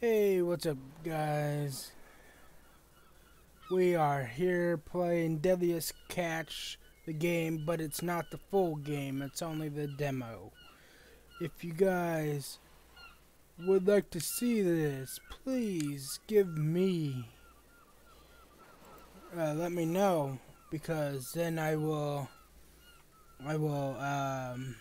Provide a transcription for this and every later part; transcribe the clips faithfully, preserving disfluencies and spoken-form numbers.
Hey, what's up, guys? We are here playing Deadliest Catch, the game, but it's not the full game, it's only the demo. If you guys would like to see this, please give me, uh, let me know, because then I will, I will, um,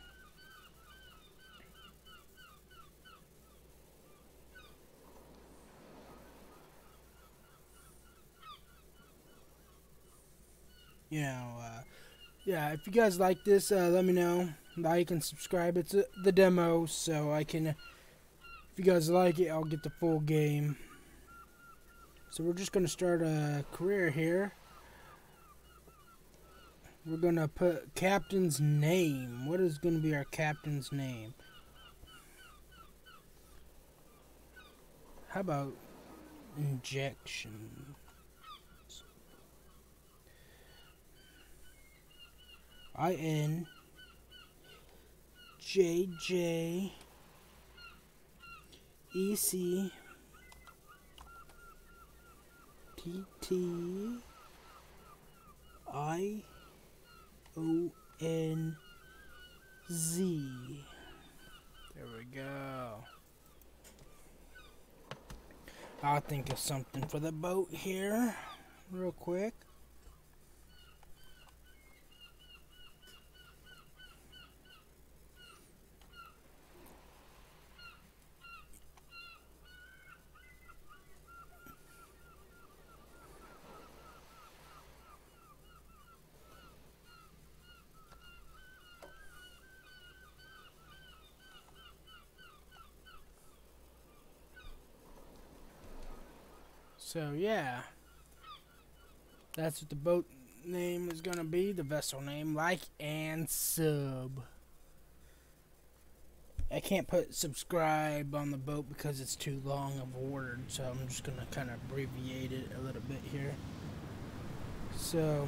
you know, uh, yeah, if you guys like this, uh, let me know. Like and subscribe. It's uh, the demo, so I can, if you guys like it, I'll get the full game. So we're just going to start a career here. We're going to put captain's name. What is going to be our captain's name? How about Injjecttionz? I N J J E C T T I O N Z. There we go. I'll think of something for the boat here, real quick. So yeah, that's what the boat name is gonna be, the vessel name. Like and sub. I can't put subscribe on the boat because it's too long of a word, so I'm just gonna kind of abbreviate it a little bit here. So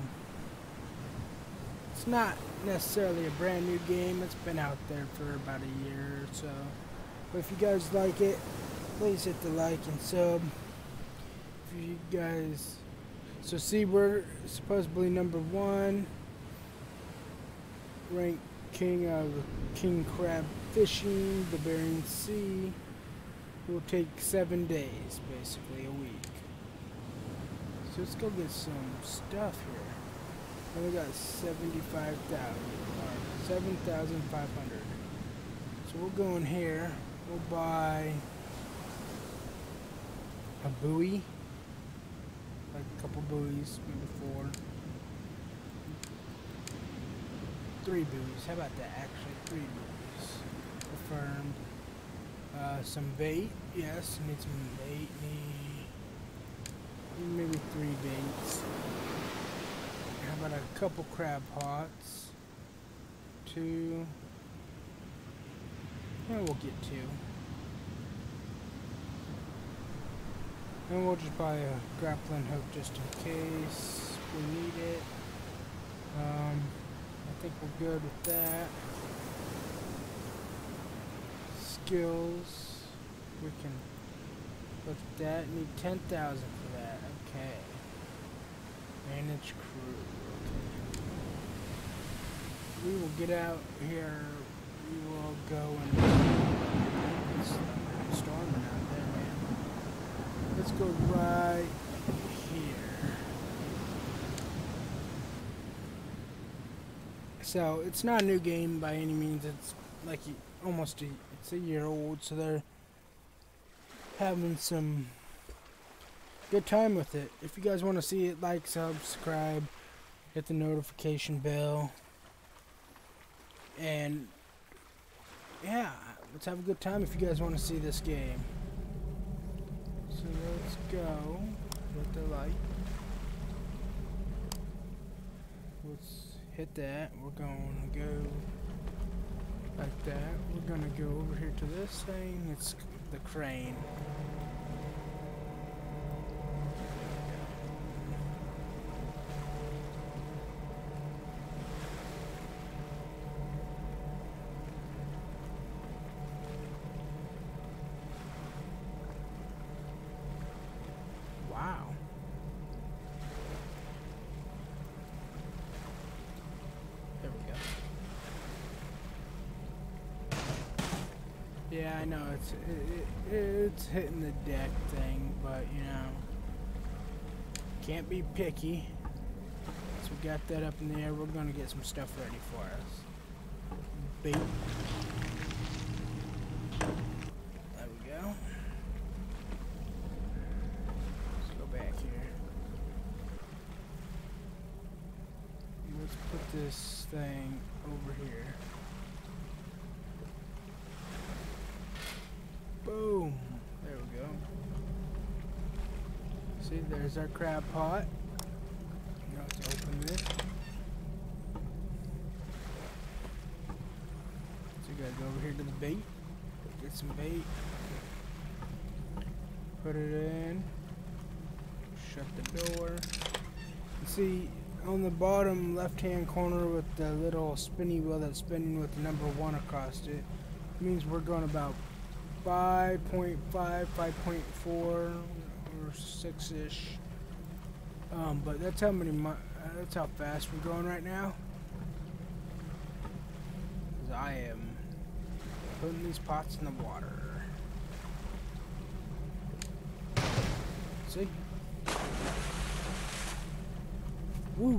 it's not necessarily a brand new game. It's been out there for about a year or so. But if you guys like it, please hit the like and sub. If you guys, so see, we're supposedly number one, ranked king of king crab fishing, the Bering Sea. It will take seven days, basically a week. So let's go get some stuff here. And we got seventy-five thousand, or seven thousand five hundred. So we'll go in here. We'll buy a buoy. Like a couple buoys, maybe four. Three buoys. How about that? Actually, three buoys. Confirmed. Uh, some bait. Yes, need some bait. Need maybe three baits. How about a couple crab pots? Two. And we'll get two. And we'll just buy a grappling hook just in case we need it. Um, I think we're good with that. Skills. We can look at that. Need ten thousand for that. Okay. Manage crew. Okay. We will get out here. We will go and it's storming out there, man. Let's go right here. So it's not a new game by any means. It's like almost a, it's a year old. So they're having some good time with it. If you guys want to see it, like, subscribe, hit the notification bell, and yeah, let's have a good time if you guys want to see this game. So let's go with the light. Let's hit that. We're going to go like that. We're going to go over here to this thing. It's the crane. Yeah, I know it's it, it, it's hitting the deck thing, but you know, can't be picky. So we got that up in the air. We're gonna get some stuff ready for us. Bait. There we go. Let's go back here. Let's put this thing over here. Boom! There we go. See, there's our crab pot. Now let's open this. So we gotta go over here to the bait. Get some bait. Put it in. Shut the door. You see, on the bottom left-hand corner with the little spinny wheel that's spinning with the number one across it, it means we're going about five point five, five point four, or six-ish. Um, but that's how many. Uh, that's how fast we're going right now. 'Cause I am putting these pots in the water. See? Woo!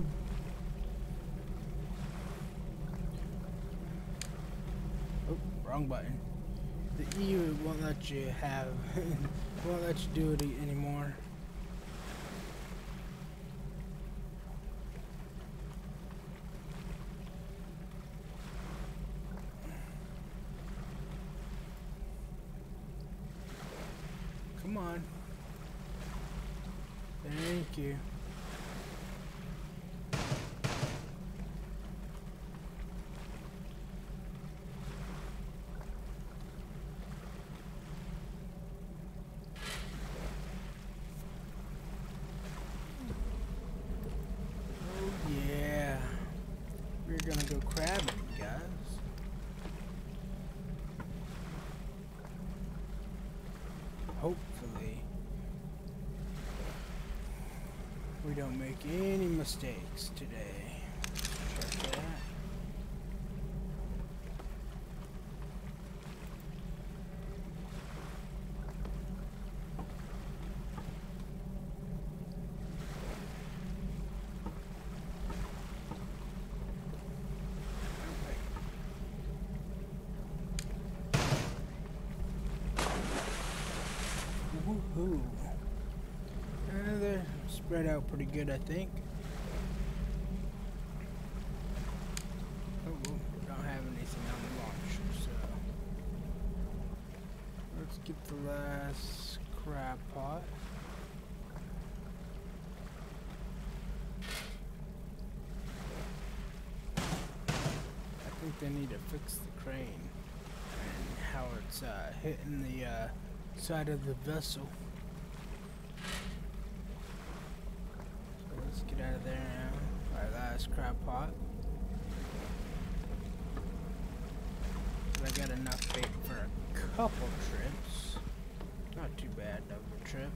Oh, wrong button. The E U won't let you have, won't let you do it anymore. Come on. Thank you. We're gonna go crabbing, guys. Hopefully, we don't make any mistakes today. Check that. Woohoo! Uh, they're spread out pretty good, I think. Oh, well, we don't have anything on the launcher, so let's get the last crab pot. I think they need to fix the crane and how it's uh, hitting the uh, side of the vessel. So let's get out of there now. Our last crab pot. I got enough bait for a couple trips. Not too bad of a trip.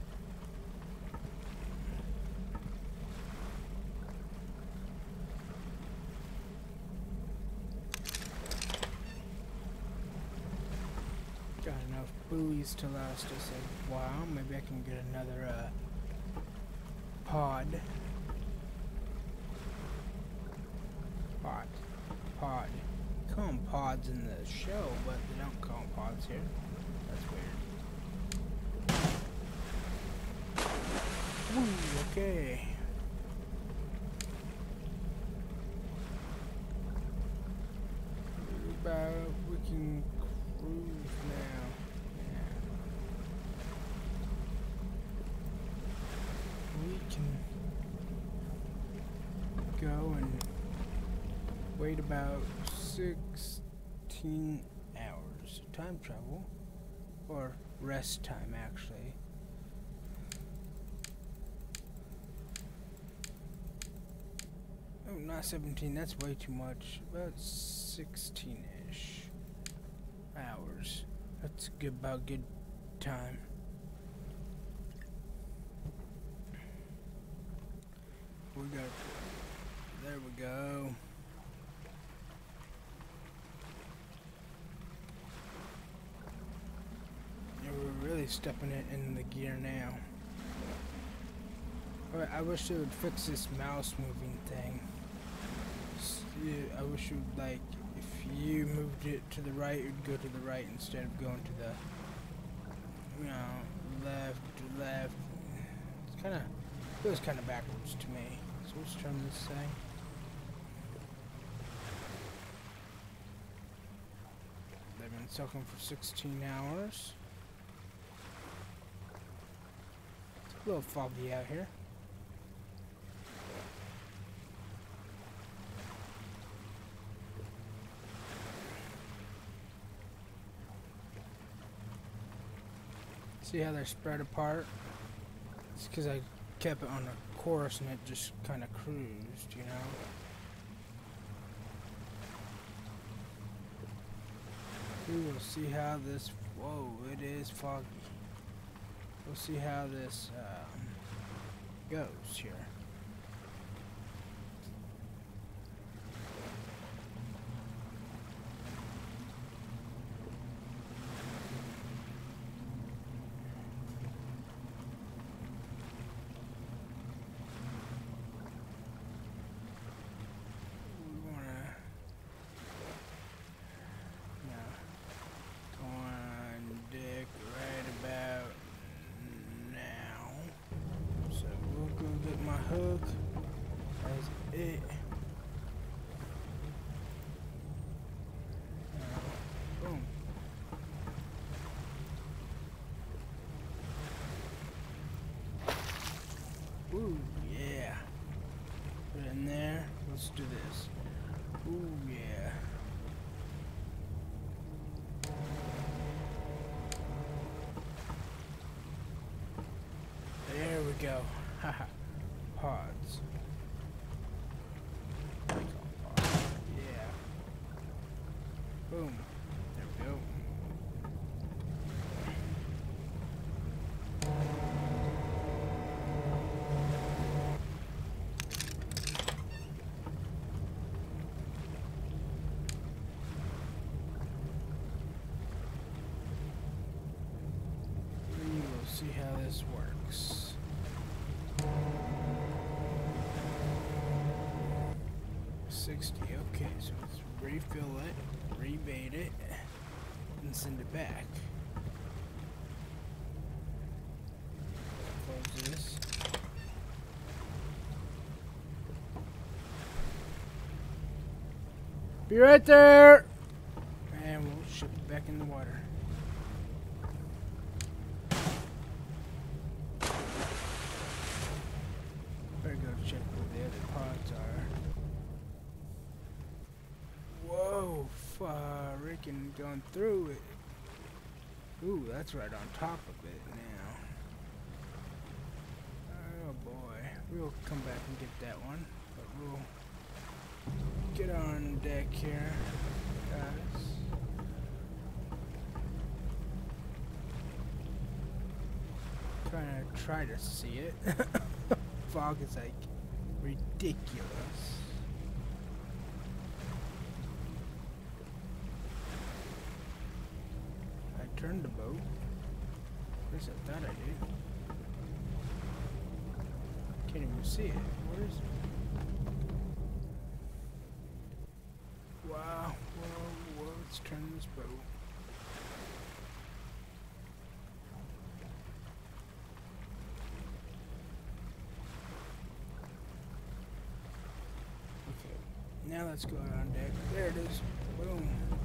Got enough buoys to last us a while. Maybe I can get another uh, pod. Pod. Pod. Call them pods in the show, but they don't call them pods here. That's weird. Ooh, okay. About we can cruise now. Yeah. We can go and wait about sixteen hours. Time travel. Or rest time, actually. Oh, not seventeen. That's way too much. About sixteen-ish hours. That's good, about good time. We got. There we go. really stepping it in the gear now. But I wish they would fix this mouse moving thing. S- yeah, I wish it would, like, if you moved it to the right, it would go to the right instead of going to the, you know, left, left. It's kind of, feels kind of backwards to me. So let's turn this thing. They've been soaking for sixteen hours. It's a little foggy out here. See how they're spread apart? It's because I kept it on a course and it just kind of cruised, you know? We will see how this, whoa, it is foggy. We'll see how this um, goes here. Hook. That's it. Uh, boom. Ooh, yeah. Put it in there. Let's do this. Ooh, yeah. There we go. Haha. Pods. Yeah. Boom. There we go. We will see how this works. sixty, okay, so let's refill it, rebait it, and send it back. Close this. Be right there! And we'll ship it back in the water. Better go check where the other pods are. Whoa, freaking going through it. Ooh, that's right on top of it now. Oh boy. We'll come back and get that one. But we'll get on deck here, guys. Trying to try to see it. Fog is like ridiculous. Turn the boat. At least I thought I did. Can't even see it. Where is it? Wow. Whoa, whoa. Let's turn this boat. Okay. Now let's go out on deck. There it is. Boom.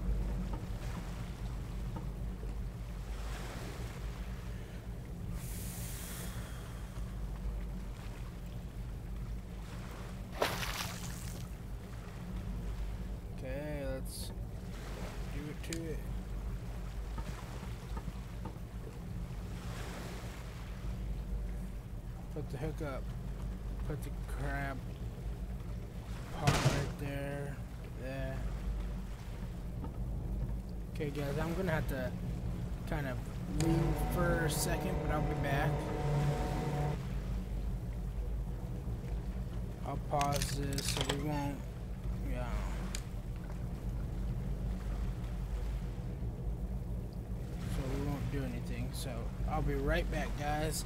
To it. Put the hook up. Put the crab pot right there. There. Okay, guys, I'm gonna have to kind of leave for a second, but I'll be back. I'll pause this so we won't. Yeah. Do anything. thing. So I'll be right back, guys.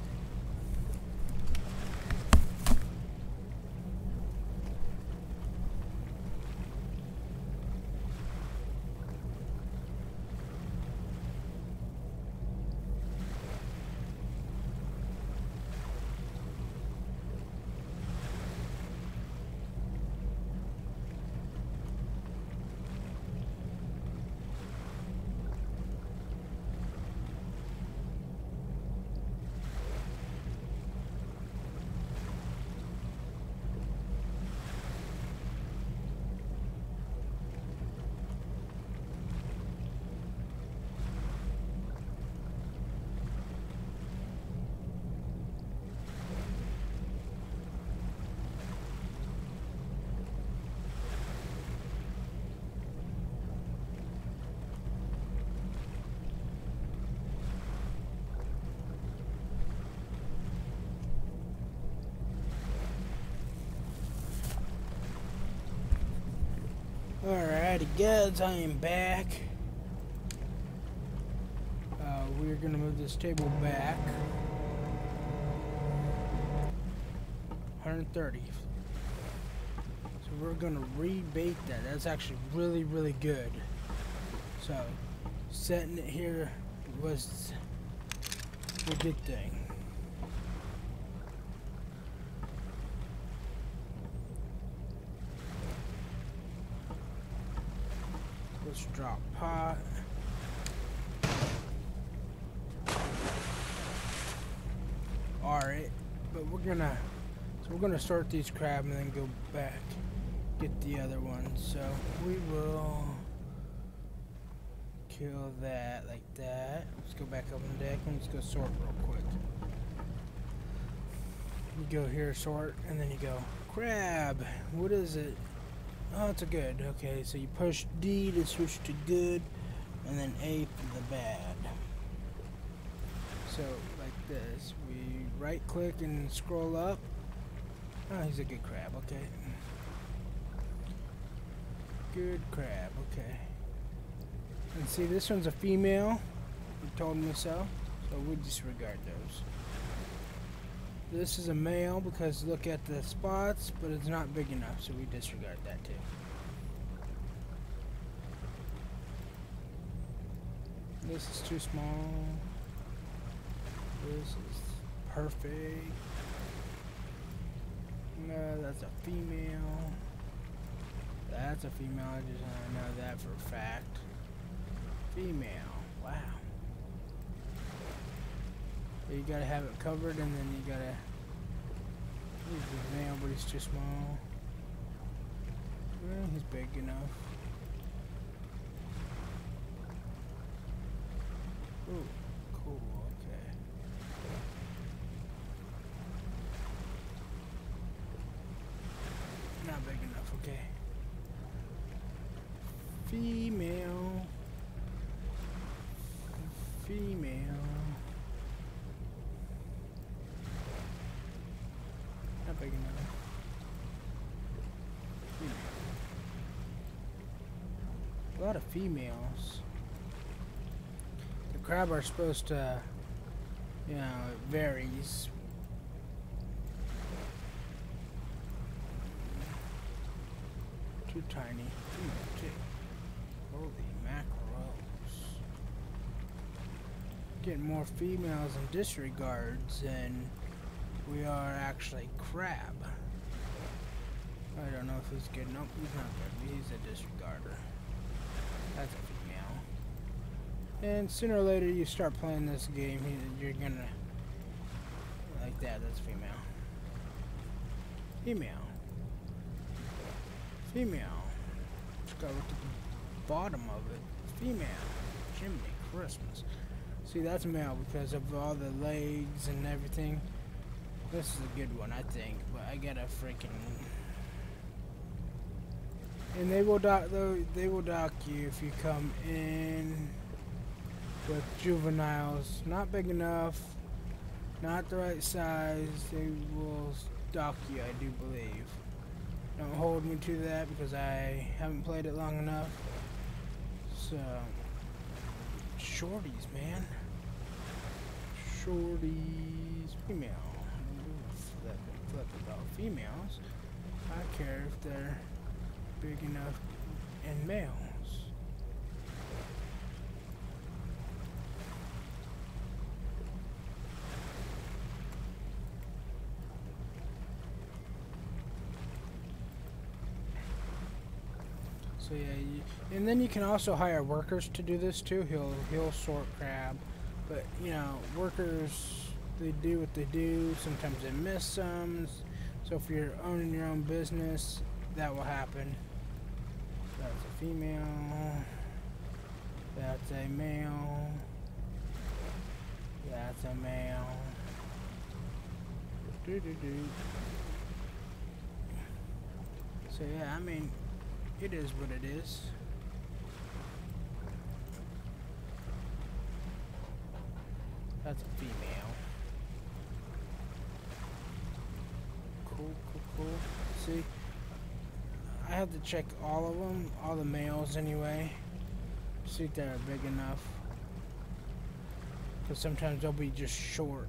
Alrighty guys, I am back. Uh, we're gonna move this table back. one hundred thirty. So we're gonna rebait that. That's actually really, really good. So setting it here was a good thing. Let's drop pot. Alright, but we're gonna so we're gonna start these crab and then go back, get the other ones. So we will kill that like that. Let's go back up on deck and let's go sort real quick. You go here, sort, and then you go crab. What is it? Oh, it's a good. Okay, so you push D to switch to good, and then A for the bad. So, like this. We right click and scroll up. Oh, he's a good crab, okay. Good crab, okay. And see, this one's a female. You told me so. So we disregard those. This is a male because look at the spots, but it's not big enough, so we disregard that too. This is too small. This is perfect. No, that's a female. That's a female. I just I know that for a fact. Female. Wow. You gotta have it covered, and then you gotta use the male, but he's too small. Well, he's big enough. Ooh, cool. Okay. Not big enough. Okay. Female. Female. Not big enough. Female. A lot of females. The crab are supposed to, you know, it varies. Too tiny. Female too. Holy mackerels. Getting more females and disregards than we are actually crab. I don't know if he's good. Nope, he's not good. He's a disregarder. That's a female. And sooner or later you start playing this game, you're gonna like that. That's female. Female. Female. Just gotta look at the bottom of it. Female. Jiminy Christmas. See, that's male because of all the legs and everything. This is a good one, I think, but I gotta freaking. And they will dock. They will dock you if you come in with juveniles, not big enough, not the right size. They will dock you, I do believe. Don't hold me to that because I haven't played it long enough. So, shorties, man. shorties. Female. Flip, flip about females. I care if they're big enough and males. So yeah, you, and then you can also hire workers to do this too. He'll he'll sort crab, but you know, workers, they do what they do. Sometimes they miss some. So if you're owning your own business, that will happen. That's a female. That's a male. That's a male. Do do do. So yeah, I mean, it is what it is. That's a female. Cool, cool, cool. See, I have to check all of them, all the males anyway. See if they're big enough. Because sometimes they'll be just short.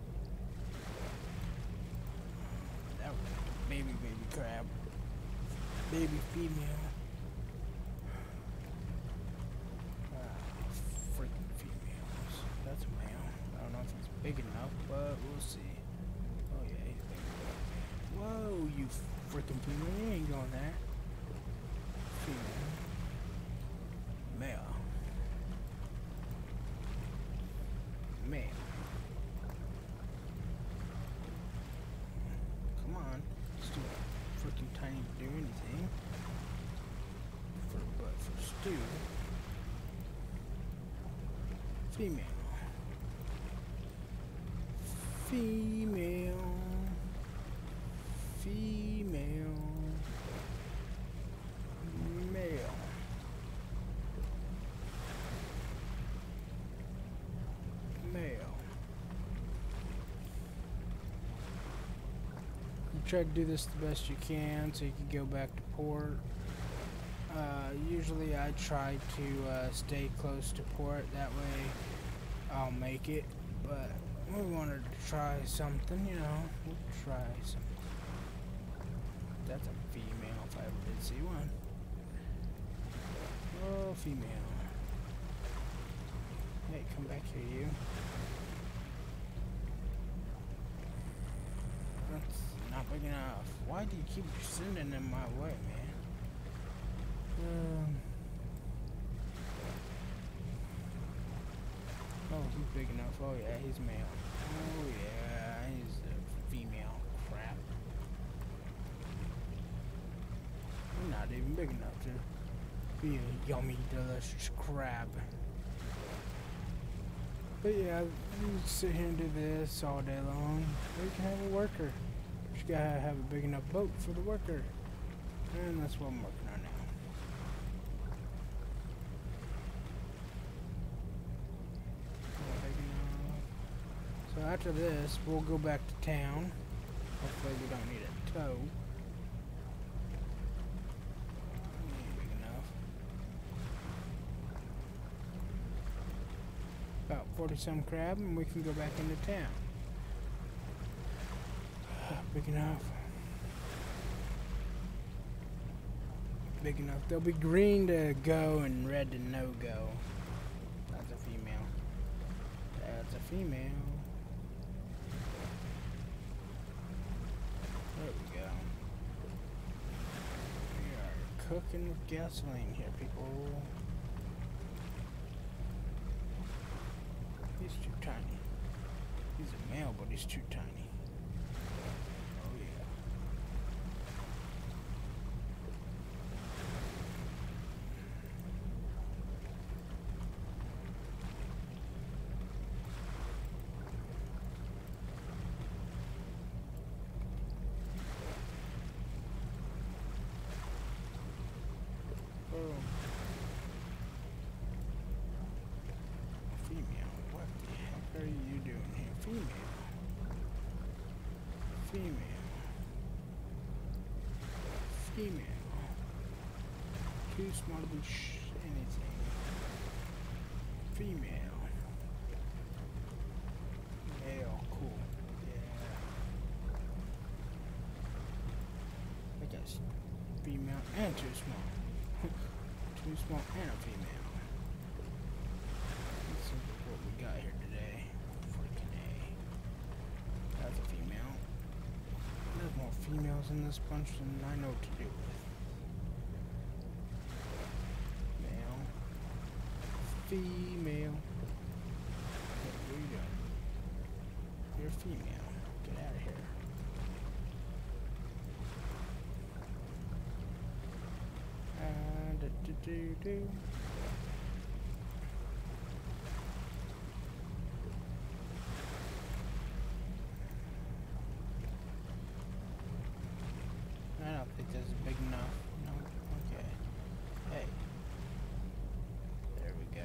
That was a baby, baby crab. Baby female. That's a male. I don't know if he's big enough, but we'll see. Oh yeah, he's big enough. Whoa, you freaking female. You ain't going there. Female. Male. Male. Come on. It's too freaking tiny to do anything. For, but for stew. Female. Female. Female. Male. Male. You try to do this the best you can so you can go back to port. Uh, usually I try to uh, stay close to port, that way I'll make it, but we wanted to try something, you know, we'll try something. That's a female if I ever did see one. Oh, female. Hey, come back here, you. That's not big enough. Why do you keep sending them my way, man? Um, oh, he's big enough. Oh yeah, he's male. Oh yeah, he's a female. Crap. I'm not even big enough to be a yummy, delicious crab. But yeah, you can sit here and do this all day long. Or you can have a worker. But you gotta have a big enough boat for the worker. And that's what I'm working on now. So after this, we'll go back to town. Hopefully we don't need a tow. Ain't big enough. About forty some crab and we can go back into town. Big enough. Big enough. They'll be green to go and red to no go. That's a female. That's a female. There we go. We are cooking with gasoline here, people. He's too tiny. He's a male, but he's too tiny. Oh yeah. Oh. Female, what the heck are you doing here? Female. Female. Female. Too small to be sh anything. Female. Male. That's female and too small. Too small and a female. Let's see what we got here today. Freaking A. That's a female. There's more females in this bunch than I know what to do with. Male. Female. What are you doing? You're a female. Get out of here. Uh, do, do, do, do. I don't think this is big enough. No. Okay. Hey. There we go.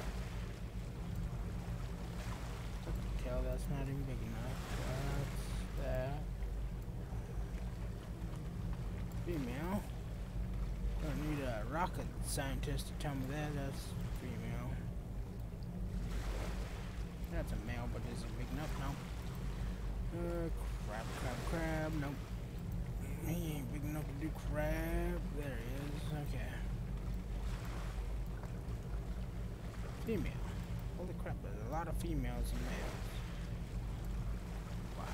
Tell that's not even big enough. That's that. Female. Don't need a rocket scientist to tell me that. That's female. That's a male, but is it big enough? No. Uh, crab, crab, crab. Nope. He ain't big enough to do crab. There he is. Okay. Female. Holy crap, there's a lot of females and males. Wow.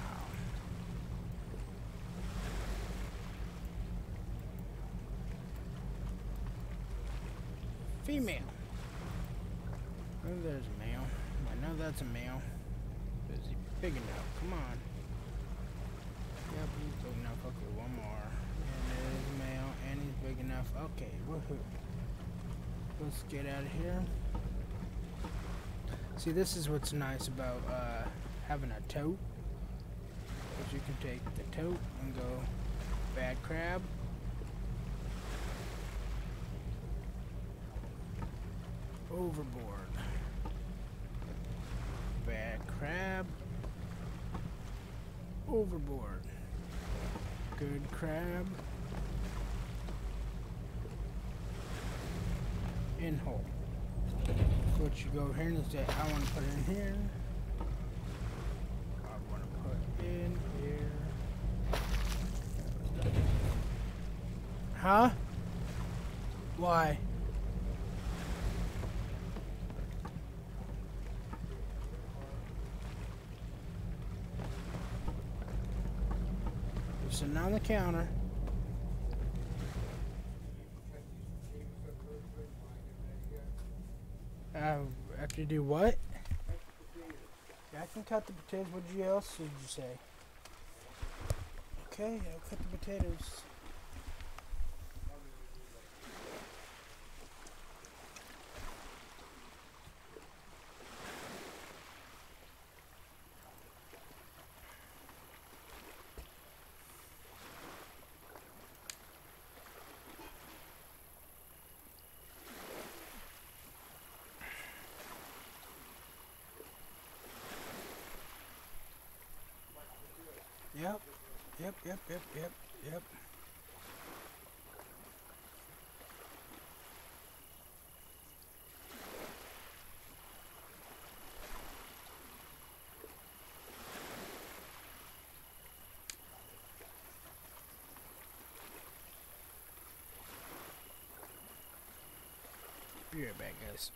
Female. Oh, there's a male. I know that's a male. Is he big enough? Come on. Yep, he's big enough. Okay, one more. And there's a male, and he's big enough. Okay, woohoo. Let's get out of here. See, this is what's nice about uh, having a tote. Because you can take the tote and go bad crab. Overboard. Bad crab. Overboard. Good crab. In hole. So what you go here and say, I want to put it in here. I want to put in here. Huh? Why? You're sitting on the counter. Uh, after you do what? Yeah, I can cut the potatoes. What else did you say? Okay, I'll cut the potatoes. Yep, yep, yep, yep, yep, yep. Be right back, guys.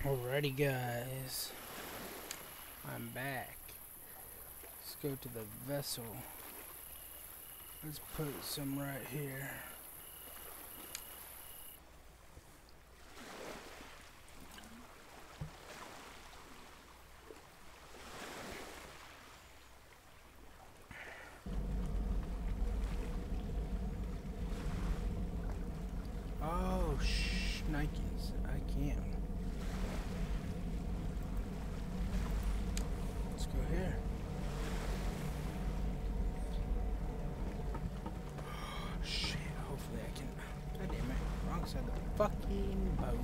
Alrighty, guys. I'm back. Let's go to the vessel. Let's put some right here. Oh, shnikes. I can't. Let's go here. Oh, shit. Hopefully I can. God damn it. Wrong side of the fucking boat.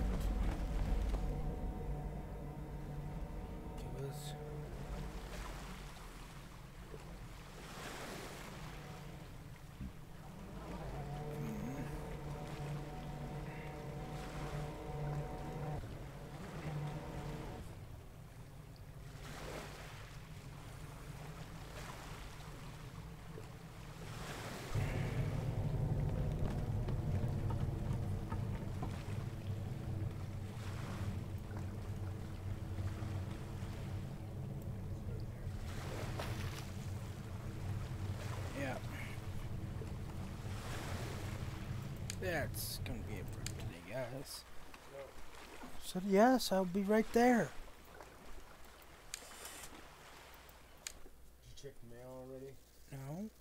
Give us. That's gonna be it for today, guys. So yes, I'll be right there. Did you check the mail already? No.